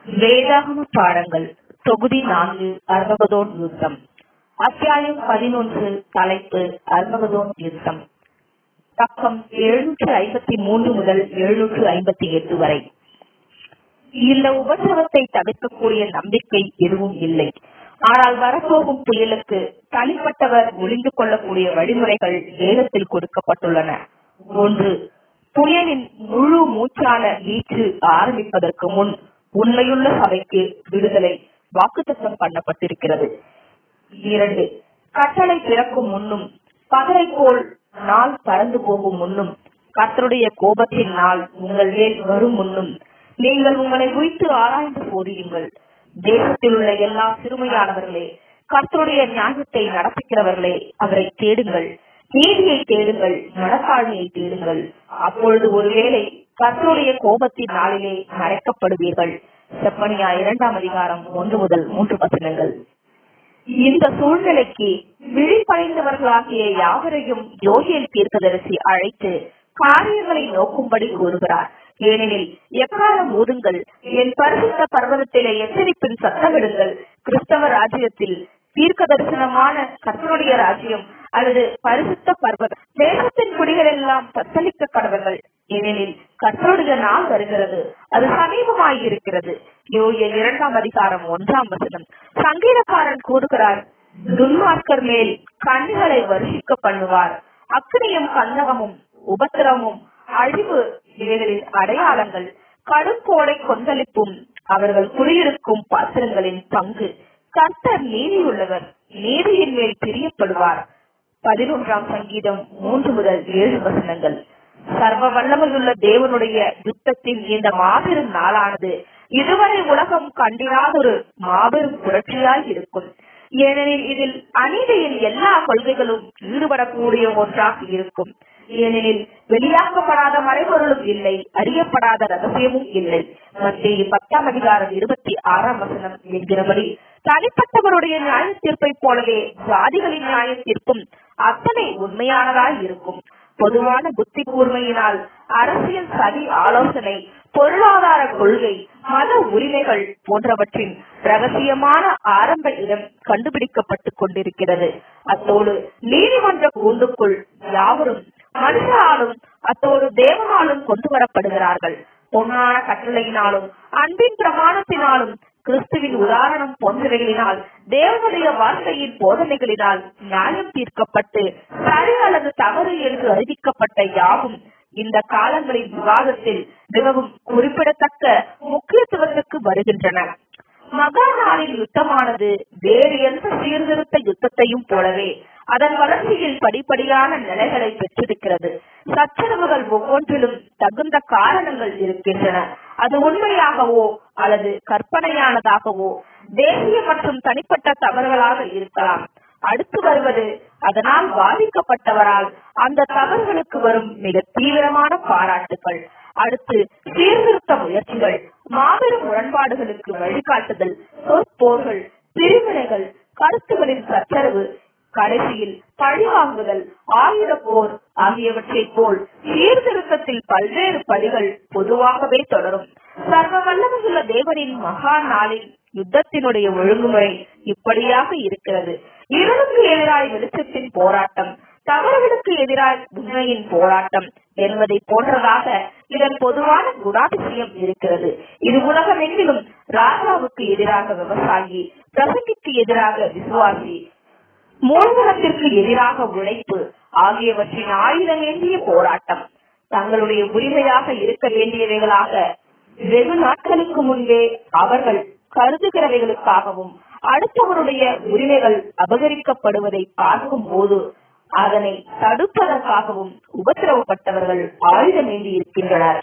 வேதாகம பாடங்கள் தொகுதி 4 அர்மகதோன் யுத்தம். அத்தியாயம் 11. தலைப்பு அர்மகதோன் யுத்தம். பக்கம் 753 முதல் 758 வரை. இந்த உபத்திரவத்தை தவிர்க்கக்கூடிய நம்பிக்கை எதுவும் இல்லை. ஆனால் வரப்போகும் புயலுக்கு தனிப்பட்டவர் ஒளிந்து கொள்ளக்கூடிய வழிமுறைகள் வேதத்தில் கொடுக்கப்பட்டுள்ளன. 1. புயலின் முழு மூச்சான வீச்சு ஆரம்பிப்பதற்கு முன் உண்மையுள்ள சபைக்கு விடுதலை வாக்குத்தத்தம் பண்ணப்பட்டிருக்கிறது. 2. கட்டளை பிறக்கும் முன்னும் பகலை போல் நாள் பறந்து போகும் முன்னும் கர்த்தருடைய கோபத்தின் நாள் உங்கள் மேல் வரும் முன்னும் நீங்கள் உங்களை குறித்து ஆராய்ந்து போதியுங்கள். தேசத்தில் உள்ள எல்லா சிறுமையானவர்களே, கர்த்தருடைய நியாயத்தை நடத்துகிறவர்களே, அவரை தேடுங்கள். நீதியை தேடுங்கள், மனத்தாழ்மையை தேடுங்கள். அப்பொழுது ஒருவேளை கர்த்தருடைய கோபத்தின் நாளிலே மறைக்கப்படுவீர்கள். செப்பனியா 2ஆம் அதிகாரம் 1 முதல் 3 வசனங்கள். இந்த சூழ்நிலைக்கு விழிப்படைந்தவர்களாகிய யாவரையும் யோகியல் தீர்க்கதரிசி அழைத்து காரியங்களை நோக்கும்படி கூறுகிறார். ஏனெனில் எக்காலம் ஊதுங்கள், என் பரிசுத்த பர்வதத்திலே எச்சரிப்பின் சத்தமிடுங்கள். கிறிஸ்தவ ராஜ்யத்தில் தீர்க்க தரிசனமான கர்த்தருடைய ராஜ்யம் அல்லது பரிசுத்த பர்வதம் தேசத்தின் குடிகள் எல்லாம் தத்தளிக்க கடவர்கள். ஏனெனில் கர்த்தருடைய நாள் வருகிறது, அது சமீபமாயிருக்கிறது. யோகியல் 2ஆம் அதிகாரம் 1ஆம் வசனம். சங்கீதக்காரன் கூறுகிறார், துன்மார்க்கர் மேல் கண்ணிகளை வருஷிக்க பண்ணுவார். அக்கினியும் கந்தகமும் உபத்திரமும் அழிவு இவைகளின் அடையாளங்கள். கடும் கோடை கொந்தளிப்பும் அவர்கள் குடியிருக்கும் பாத்திரங்களின் பங்கு. கர்த்தர் நீதியுள்ளவர், நீதியின் மேல் பிரியப்படுவார். 11ஆம் சங்கீதம் 3 முதல் 7 வசனங்கள். சர்வ வல்லமையுள்ள தேவனுடைய யுத்தத்தின் இந்த மாபெரும் நாளானது இதுவரை உலகம் கண்டிராத ஒரு மாபெரும் புரட்சியாய் இருக்கும். ஏனெனில் இதில் அநீதியின் எல்லா கொள்கைகளும் ஈடுபடக்கூடிய ஒன்றாக இருக்கும். ஏனெனில் வெளியாக்கப்படாத மறைபொருளும் இல்லை, அறியப்படாத ரகசியமும் இல்லை. மத்தேயு 10ஆம் அதிகாரம் 26ஆம் வசனம் என்கிறபடி தனிப்பட்டவருடைய நியாய தீர்ப்பை போலவே ஜாதிகளின் நியாய தீர்ப்பும் அத்தனை உண்மையானதாய் இருக்கும். பொதுவான புத்தி கூர்மையினால் அரசியல் சதி ஆலோசனை, பொருளாதார கொள்கை, மத உரிமைகள் போன்றவற்றின் ரகசியமான ஆரம்ப இடம் கண்டுபிடிக்கப்பட்டுக் கொண்டிருக்கிறது. அத்தோடு நீதிமன்ற கூண்டுக்குள் யாவரும் மனுஷராலும் அத்தோடு தேவனாலும் கொண்டு வரப்படுகிறார்கள். பொன்னான கட்டளையினாலும் அன்பின் பிரமாணத்தினாலும் கிறிஸ்துவின் உதாரணம் போன்றவைகளினால் தேவனுடைய வார்த்தையின் போதனைகளினால் நியாயம் தீர்க்கப்பட்டு சரி அல்லது தவறு என்று அறிவிக்கப்பட்ட யாவும் இந்த காலங்களின் விவாதத்தில் மிகவும் குறிப்பிடத்தக்க முக்கியத்துவத்துக்கு வருகின்றன. மகா நாளின் யுத்தமானது வேறு எந்த சீர்திருத்த யுத்தத்தையும் போலவே அதன் வளர்ச்சியில் படிப்படியான நிலைகளை பெற்றிருக்கிறது. சச்சரவுகள் ஒவ்வொன்றிலும் தகுந்த காரணங்கள் இருக்கின்றன. அது உண்மையாகவோ அல்லது கற்பனையானதாகவோ தேசிய மற்றும் தனிப்பட்ட தவறுகளாக இருக்கலாம். அடுத்து வருவது அதனால் பாதிக்கப்பட்டவரால் அந்த தவறுகளுக்கு வரும் மிக தீவிரமான பாராட்டுகள். அடுத்து சீர்திருத்த முயற்சிகள், மாபெரும் முரண்பாடுகளுக்கு வழிகாட்டுதல், சொற்போர்கள், பிரிவினைகள், கருத்துகளின் சச்சரவு, கடைசியில் பழிவாங்குதல், ஆயுத போர் ஆகியவற்றை போல் சீர்திருத்தத்தில் பல்வேறு படிகள் பொதுவாகவே தொடரும். சர்வ வல்லமையுள்ள தேவனின் மகா நாளின் யுத்தத்தினுடைய ஒழுங்குமுறை இப்படியாக இருக்கிறது. இருளுக்கு எதிராய் வெளிச்சத்தின் போராட்டம், தவறுகளுக்கு எதிராய் உண்மையின் போராட்டம் என்பதை போன்றதாக இதன் பொதுவான குணாதிசயம் இருக்கிறது. இது உலகமெங்கிலும் ராஜாவுக்கு எதிராக விவசாயி, பிரசங்கிக்கு எதிராக விசுவாசி, மூலதனத்திற்கு எதிராக உழைப்பு ஆகியவற்றின் ஆயுதமேந்திய போராட்டம். தங்களுடைய உரிமையாக இருக்க வேண்டியவைகளாக வெகு நாட்களுக்கு முன்பே அவர்கள் கருதுகிறவைகளுக்காகவும் அடுத்தவருடைய உரிமைகள் அபகரிக்கப்படுவதை பார்க்கும் போது அதனை தடுப்பதற்காகவும் உபத்திரவப்பட்டவர்கள் ஆயுதமேந்தி இருக்கின்றனர்.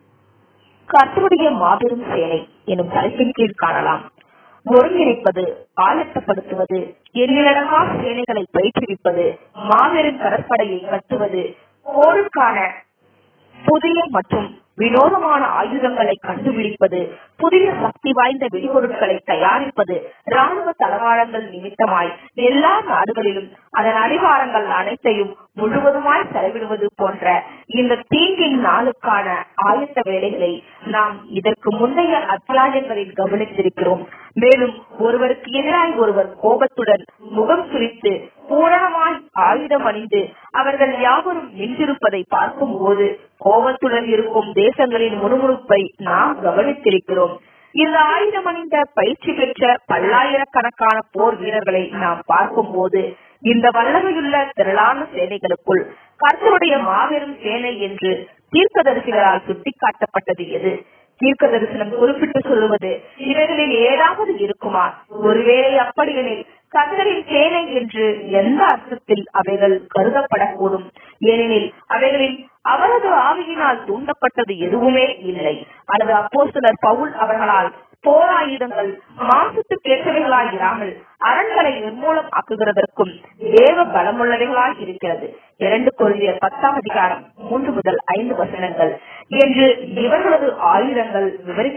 கர்த்தருடைய மாபெரும் சேனை எனும் தலைப்பின் கீழ் காணலாம். ஒருங்கிணைப்பது, ஆயத்தப்படுத்துவது, எண்ணிலடங்கா சேனைகளை பயிற்றுவிப்பது, மாபெரும் கடற்படையை கட்டுவது, போருக்கான புதிய மற்றும் வினோதமான ஆயுதங்களை கண்டுபிடிப்பது, புதிய சக்தி வாய்ந்த வெடிபொருட்களை தயாரிப்பது, ராணுவ தளவாடங்கள் நிமித்தமாய் எல்லா நாடுகளிலும் அதன் அதிகாரங்கள் அனைத்தையும் முழுவதுமாய் செலவிடுவது போன்ற இந்த தீங்கின் நாளுக்கான ஆயத்த வேலைகளை நாம் இதற்கு முந்தைய அத்தியாயங்களில் கவனித்திருக்கிறோம். மேலும் ஒருவருக்கு எதிராய் ஒருவர் கோபத்துடன் முகம் சுளித்து பூரணமாய் ஆயுதம் அணிந்து அவர்கள் யாவரும் நின்றிருப்பதை பார்க்கும் போது கோபத்துடன் இருக்கும் தேசங்களின் முணுமுணுப்பை நாம் கவனித்திருக்கிறோம். இந்த ஆயுதம் அணிந்த பயிற்சி பெற்ற பல்லாயிரக்கணக்கான போர் வீரர்களை நாம் பார்க்கும் போது இந்த வல்லமையுள்ள திரளான சேனைகளுக்குள் கர்த்தருடைய மாபெரும் சேனை என்று தீர்க்கதரிசிகளால் சுட்டிக்காட்டப்பட்டது எது? தீர்க்க தரிசனம் குறிப்பிட்டு சொல்லுவது இவைகளில் ஏதாவது இருக்குமா? ஒருவேளை அப்படியெனில் கர்த்தரின் சேனை என்று எந்த அர்த்தத்தில் அவைகள் கருதப்படக்கூடும்? ஏனெனில் அவைகளில் அவரது ஆவியினால் தூண்டப்பட்டது எதுவுமே இல்லை. அல்லது அப்போஸ்தலர் பவுல் அவர்களால் போராயுதங்கள் மாசத்துக்கு ஏற்றவைகளாய் இராமல் அரண்களை நிர்மூலம் ஆக்குகிறதற்கும் தேவ பலமுள்ளவைகளாய் இருக்கிறது. 2 கொரிந்தியர் 10ஆம் அதிகாரம் 3 முதல் 5 வசனங்கள் என்று இவர்களது ஆயுதங்கள்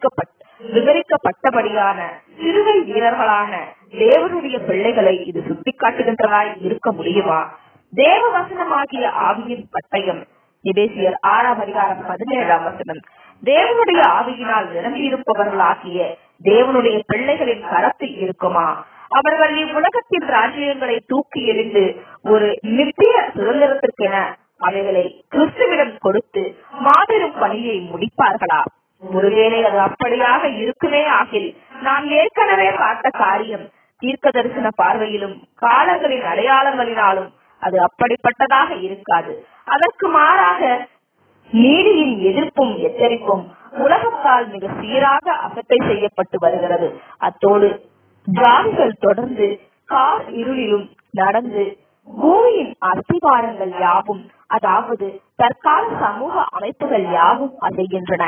விவரிக்கப்பட்டபடியான சிறுவை வீரர்களான தேவனுடைய பிள்ளைகளை இது சுட்டிக்காட்டுகின்றதாய் இருக்க முடியுமா? தேவ வசனமாகிய ஆவியின் பட்டயம் எபேசியர் 6ஆம் அதிகாரம் 17ஆம் வசனம். தேவனுடைய ஆவியினால் நிரம்பியிருப்பவர்களாகிய தேவனுடைய பிள்ளைகளின் கரத்தில் இருக்குமா? அவர்கள் இவ்வுலகத்தின் ராஜ்யங்களை தூக்கி எறிந்து ஒரு நித்திய சுதந்திரத்திற்கென அவைகளை கிறிஸ்துவிடம் கொடுத்து மாபெரும் பணியை முடிப்பார்களா? ஒருவேளை அது அப்படியாக இருக்குமே ஆகில் நாம் ஏற்கனவே பார்த்த காரியம் தீர்க்க தரிசன பார்வையிலும் காலங்களின் அடையாளங்களினாலும் அது அப்படிப்பட்டதாக இருக்காது. அதற்கு மாறாக நீதியின் எதிர்ப்பும் எச்சரிப்பும் உலகத்தால் மிக சீராக அசட்டை செய்யப்பட்டு வருகிறது. அத்தோடு ஜாதிகள் தொடர்ந்து கார் இருளிலும் நடந்து பூமியின் அஸ்திவாரங்கள் யாவும், அதாவது தற்கால சமூக அமைப்புகள் யாவும் அசைகின்றன.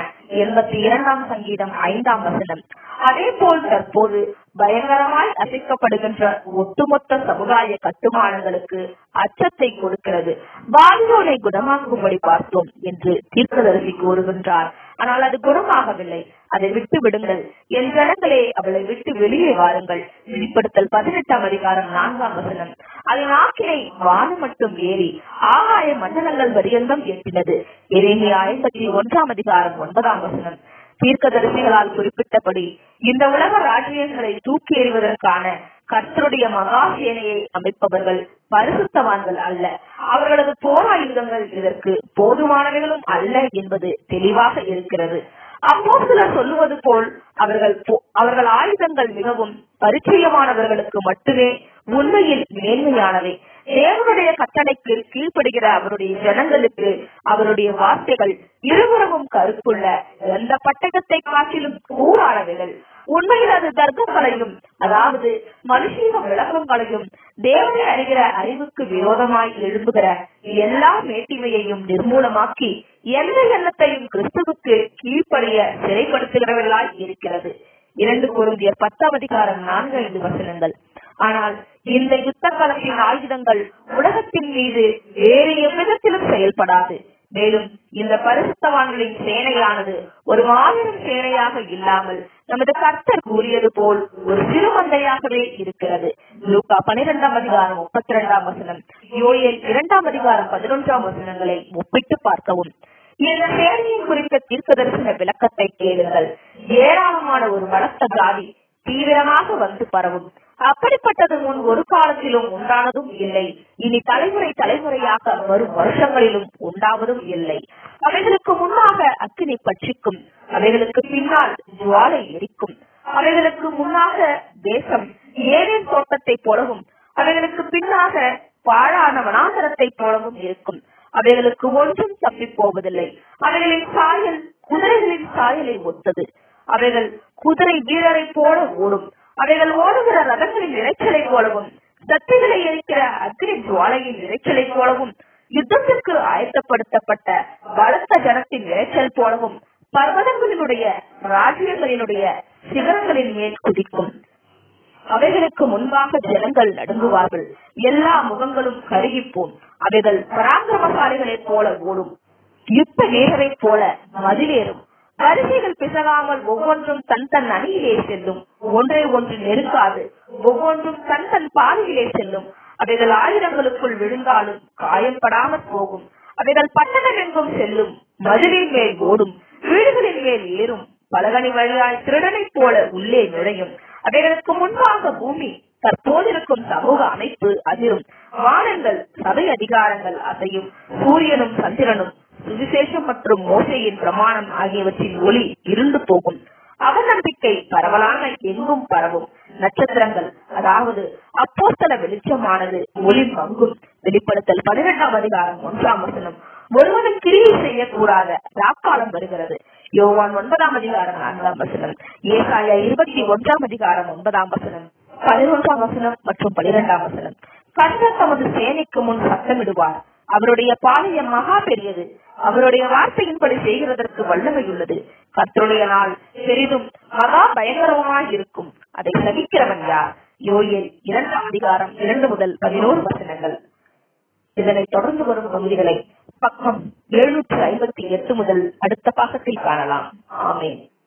82ஆம் சங்கீதம் 5ஆம் வசனம். அதே போல் தற்போது பயங்கரமாய் அசைக்கப்படுகின்ற ஒட்டுமொத்த சமுதாய கட்டுமானங்களுக்கு அச்சத்தை கொடுக்கிறது. பாபிலோனை குணமாக்கும்படி பார்த்தோம் என்று தீர்க்கதரிசி கூறுகின்றார். ஆனால் அது குணமாகவில்லை. அதை விட்டு விடுங்கள், என் ஜனங்களே அவளை விட்டு வெளியே வாருங்கள். வெளிப்படுத்தல் 18ஆம் அதிகாரம் 4ஆம் வசனம். அதன் ஆக்கினை வானம் மட்டும் ஏறி ஆகாய மண்டலங்கள் பரியந்தம் எட்டினது. எரேமியா 51ஆம் அதிகாரம் 9ஆம் வசனம். தீர்க்கதரிசிகளால் குறிப்பிட்டபடி இந்த உலக ராஜ்யங்களை தூக்கி எறிவதற்கான கர்த்தருடைய மகா சேனையை அமைப்பவர்கள் பரிசுத்தவான்கள் அல்ல. அவர்களது போராயுதங்கள் இதற்கு போதுமானவைகளும் அல்ல என்பது தெளிவாக இருக்கிறது. அப்போஸ்தலர் சொல்லுவது போல் அவர்கள் ஆயுதங்கள் மிகவும் பரிச்சயமானவர்களுக்கு மட்டுமே உண்மையில் மேன்மையானவை. தேவனுடைய கட்டளைக்கு கீழ்ப்படுகிற அவருடைய ஜனங்களுக்கு அவருடைய வார்த்தைகள் இருபுறமும் கருப்புள்ள எந்த பட்டயத்தை காட்டிலும் கூறானவைகள். உண்மையில் அது தர்க்கங்களையும், அதாவது மனுஷீக விளக்கங்களையும், தேவனை அறிகிற அறிவுக்கு விரோதமாய் எழும்புகிற எல்லா மேட்டிமையையும் நிர்மூலமாக்கி எந்த எண்ணத்தையும் கிறிஸ்துவுக்கு கீழ்ப்படிய சிறைப்படுத்துகிறவர்களாய் இருக்கிறது. 2 கொரிந்தியர் 10ஆம் அதிகாரம் 4-5 வசனங்கள். ஆனால் இந்த யுத்த காலத்தின் ஆயுதங்கள் உலகத்தின் மீது வேறு எவ்விதத்திலும் செயல்படாது. மேலும் இந்த பரிசுத்தவான்களின் சேனையானது ஒரு மாபெரும் சேனையாக இல்லாமல் நமது கர்த்தர் கூறியது போல் ஒரு சிறு மந்தையாகவே இருக்கிறது. லூக்கா 12ஆம் அதிகாரம் 32ஆம் வசனம், யோயேல் 2ஆம் அதிகாரம் 11ஆம் வசனங்களை ஒப்பிட்டு பார்க்கவும். இந்த சேனையை குறித்த தீர்க்க தரிசன விளக்கத்தை கேளுங்கள். ஏராளமான ஒரு பலத்த ஜாதி தீவிரமாக வந்து பரவும். அப்படிப்பட்டது முன் ஒரு காலத்திலும் உண்டானதும் இல்லை, இனி தலைமுறையாக வரும் வருஷங்களிலும் உண்டாவதும் இல்லை. அவைகளுக்கு முன்னாக அக்கினி பட்சிக்கும், அவைகளுக்கு பின்னால் ஜுவாலை எரிக்கும். அவைகளுக்கு முன்னாக தேசம் ஏதேன் தோட்டத்தை போலவும், அவைகளுக்கு பின்னாக பாழான வனாந்தரத்தை போலவும் இருக்கும். அவைகளுக்கு ஒன்றும் தப்பி போவதில்லை. அவைகளின் சாயல் குதிரைகளின் சாயலை ஒத்தது. அவைகள் குதிரை வீரரை போல ஓடும். அவைகள் ஓடுகிற ரதங்களின் இறைச்சலை போலவும், சக்திகளை எரிக்கிற அக்னி ஜுவாலையின் இறைச்சலை போலவும், யுத்தத்திற்கு ஆயத்தப்படுத்தப்பட்ட பலத்த ஜனத்தின் இறைச்சல் போலவும், பர்வதங்களினுடைய ராஜ்யங்களினுடைய சிகரங்களின் மேல் குதிக்கும். அவைகளுக்கு முன்பாக ஜனங்கள் நடுங்குவார்கள். எல்லா முகங்களும் கருகிப்போம். அவைகள் பராக்கிரமசாலிகளைப் போல ஓடும். யுத்த வீரரை போல மதிலேறும். வரிசைகள் பிசகாமல் ஒவ்வொன்றும் தன் அணியிலே செல்லும். ஒன்றை ஒன்று நெருக்காது. ஒவ்வொன்றும் தன் பாதையிலே செல்லும். அவைகள் ஆயுதங்களுக்குள் விழுந்தாலும் காயப்படாமல் போகும். அவைகள் பட்டணம் எங்கும் செல்லும். மதிலின் மேல் ஓடும். வீடுகளின் மேல் ஏறும், பலகனி வழியாய் திருடனை போல உள்ளே நுழையும். அவைகளுக்கு முன்பாக பூமி, தற்போதிருக்கும் சமூக அமைப்பு அதிரும். வானங்கள், சபை அதிகாரங்கள் அசையும். சூரியனும் சந்திரனும் சுவிசேஷம் மற்றும் மோசையின் பிரமாணம் ஆகியவற்றின் ஒளி இருண்டு போகும். அவநம்பிக்கை பரவலான எங்கும் பரவும். நட்சத்திரங்கள், அதாவது அப்போஸ்தல வெளிச்சமானது ஒளி மங்கும். வெளிப்படுத்தல் 12ஆம் அதிகாரம் 1ஆம் வசனம். ஒருவனும் கிரியை செய்யக்கூடாத ராக்காலம் வருகிறது. யோவான் 9ஆம் அதிகாரம் 4ஆம் வசனம். ஏசாயா 21ஆம் அதிகாரம் 9ஆம் வசனம், 11ஆம் வசனம் மற்றும் 12ஆம் வசனம். கர்த்தர் தமது சேனைக்கு முன் சத்தமிடுவார். அவருடைய பாளையம் மகா பெரியது. அவருடைய வார்த்தையின்படி செய்கிறதற்கு வல்லமை உள்ளது. கர்த்தருடைய நாள் பெரிதும் மகா பயங்கரமாய் இருக்கும். அதை சகிக்கிறவன் யார்? யோயேல் 2ஆம் அதிகாரம் 2 முதல் 11 வசனங்கள். இதனை தொடர்ந்து வரும் பகுதிகளை பக்கம் 758 முதல் அடுத்த பாகத்தில் காணலாம். ஆமென்.